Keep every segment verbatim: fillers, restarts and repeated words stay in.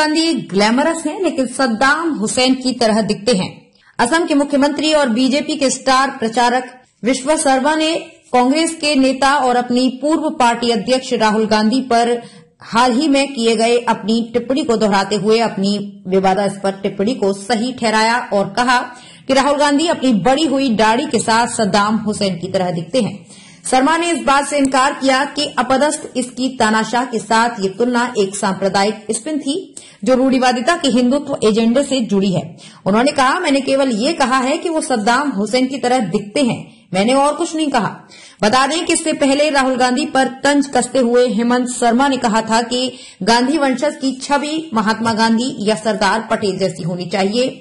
Gandhi glamorous हैं, लेकिन सद्दाम हुसैन की तरह दिखते हैं। असम के मुख्यमंत्री और बीजेपी के स्टार प्रचारक विश्व शर्मा ने कांग्रेस के नेता और अपनी पूर्व पार्टी अध्यक्ष राहुल गांधी पर हाल ही में किए गए अपनी टिप्पणी को दोहराते हुए अपनी विवादास्पद टिप्पणी को सही ठहराया और कहा कि राहुल गांधी अपनी बड़ी हुई दाढ़ी के साथ सद्दाम हुसैन की तरह दिखते हैं। शर्मा ने इस बात से इनकार किया कि अपदस्थ इसकी तानाशाह के साथ ये तुलना एक सांप्रदायिक स्पिन थी जो रूढ़िवादिता के हिंदुत्व एजेंडे से जुड़ी है। उन्होंने कहा, मैंने केवल ये कहा है कि वो सद्दाम हुसैन की तरह दिखते हैं, मैंने और कुछ नहीं कहा। बता दें कि इससे पहले राहुल गांधी पर तंज कसते हुए हेमंत शर्मा ने कहा था कि गांधी वंशज की छवि महात्मा गांधी या सरदार पटेल जैसी होनी चाहिए।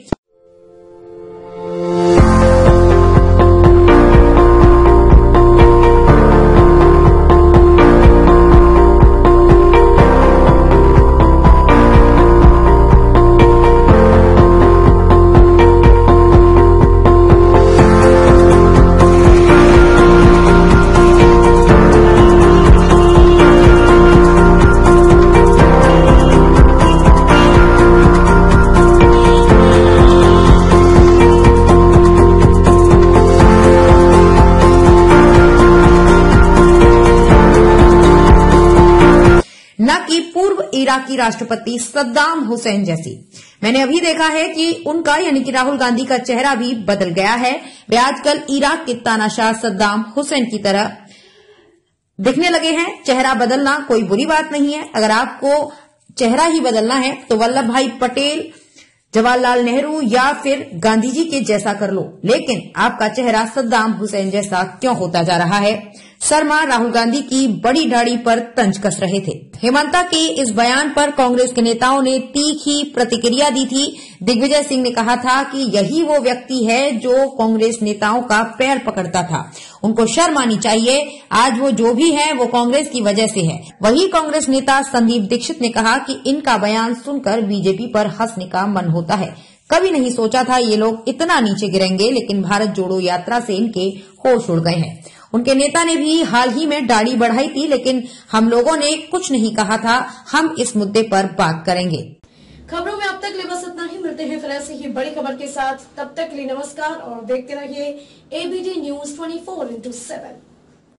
न कि पूर्व इराकी राष्ट्रपति सद्दाम हुसैन जैसी। मैंने अभी देखा है कि उनका यानी कि राहुल गांधी का चेहरा भी बदल गया है। वे आजकल इराक के तानाशाह सद्दाम हुसैन की तरह दिखने लगे हैं। चेहरा बदलना कोई बुरी बात नहीं है। अगर आपको चेहरा ही बदलना है तो वल्लभ भाई पटेल, जवाहरलाल नेहरू या फिर गांधी जी के जैसा कर लो, लेकिन आपका चेहरा सद्दाम हुसैन जैसा क्यों होता जा रहा है? शर्मा राहुल गांधी की बड़ी दाढ़ी पर तंज कस रहे थे। हेमंता के इस बयान पर कांग्रेस के नेताओं ने तीखी प्रतिक्रिया दी थी। दिग्विजय सिंह ने कहा था कि यही वो व्यक्ति है जो कांग्रेस नेताओं का पैर पकड़ता था, उनको शर्म आनी चाहिए। आज वो जो भी है वो कांग्रेस की वजह से है। वही कांग्रेस नेता संदीप दीक्षित ने कहा कि इनका बयान सुनकर बीजेपी पर हंसने का मन होता है। कभी नहीं सोचा था ये लोग इतना नीचे गिरेंगे, लेकिन भारत जोड़ो यात्रा से इनके होश उड़ गए हैं। उनके नेता ने भी हाल ही में दाढ़ी बढ़ाई थी, लेकिन हम लोगों ने कुछ नहीं कहा था। हम इस मुद्दे पर बात करेंगे। खबरों में अब तक ले बस इतना ही। मिलते हैं फिर ऐसी ही बड़ी खबर के साथ। तब तक के लिए नमस्कार और देखते रहिए ABD news twenty four into seven.